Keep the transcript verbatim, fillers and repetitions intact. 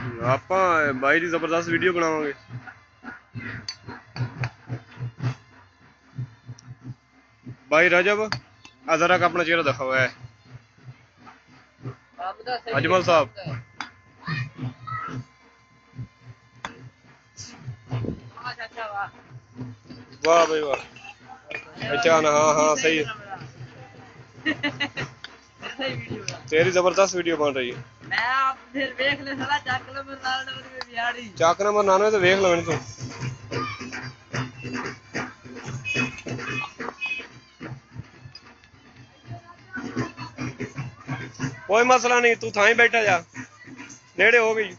ਆਪਾਂ ਬਾਈ ਦੀ ਜ਼ਬਰਦਸਤ ਵੀਡੀਓ ਬਣਾਵਾਂਗੇ। भाई रजब जरा का अपना चेहरा दिखा हुआ है। अजमल साहब वाह भाई वाह, अच्छा ना, हाँ हाँ सही है। तेरी जबरदस्त वीडियो बन रही है। चाक नंबर नानवे तो वेख लो तू। कोई मसला नहीं, तू थाई बैठा जा, नेड़े हो गई।